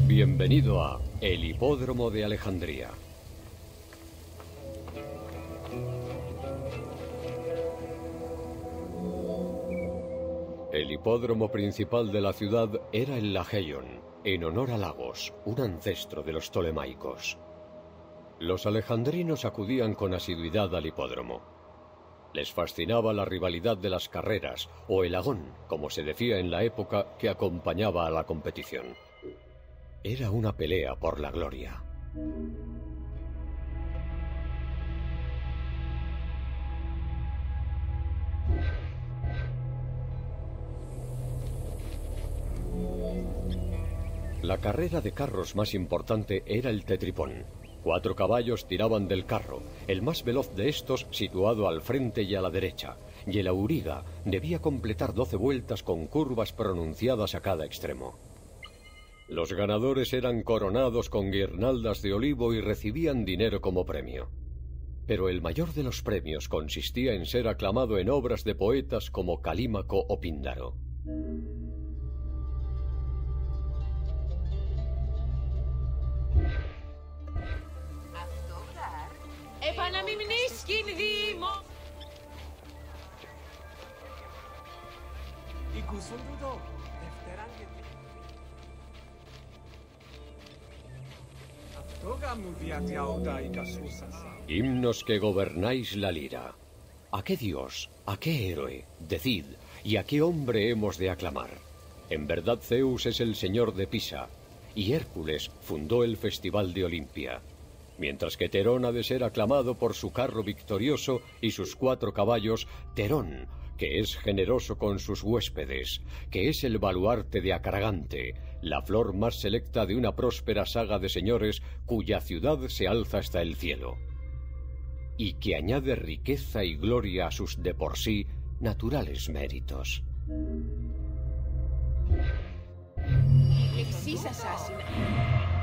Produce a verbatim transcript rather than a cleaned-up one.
Bienvenido a el Hipódromo de Alejandría. El hipódromo principal de la ciudad era el Lageion, en honor a Lagos, un ancestro de los tolemaicos. Los alejandrinos acudían con asiduidad al hipódromo. Les fascinaba la rivalidad de las carreras, o el agón, como se decía en la época que acompañaba a la competición. Era una pelea por la gloria. La carrera de carros más importante era el tetripón. Cuatro caballos tiraban del carro, el más veloz de estos situado al frente y a la derecha, y el auriga debía completar doce vueltas con curvas pronunciadas a cada extremo. Los ganadores eran coronados con guirnaldas de olivo y recibían dinero como premio. Pero el mayor de los premios consistía en ser aclamado en obras de poetas como Calímaco o Píndaro. Himnos que gobernáis la lira. ¿A qué dios, a qué héroe, decid, y a qué hombre hemos de aclamar? En verdad Zeus es el señor de Pisa, y Hércules fundó el festival de Olimpia, mientras que Terón ha de ser aclamado por su carro victorioso y sus cuatro caballos. Terón, que es generoso con sus huéspedes, que es el baluarte de Acaragante, la flor más selecta de una próspera saga de señores cuya ciudad se alza hasta el cielo, y que añade riqueza y gloria a sus de por sí naturales méritos. Exis assassin.